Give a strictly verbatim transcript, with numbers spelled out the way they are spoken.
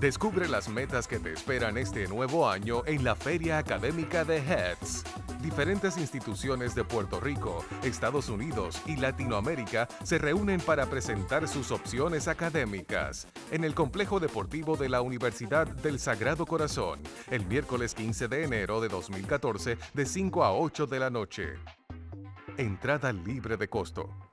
Descubre las metas que te esperan este nuevo año en la Feria Académica de H E D S. Diferentes instituciones de Puerto Rico, Estados Unidos y Latinoamérica se reúnen para presentar sus opciones académicas en el Complejo Deportivo de la Universidad del Sagrado Corazón, el miércoles quince de enero de dos mil catorce de cinco a ocho de la noche. Entrada libre de costo.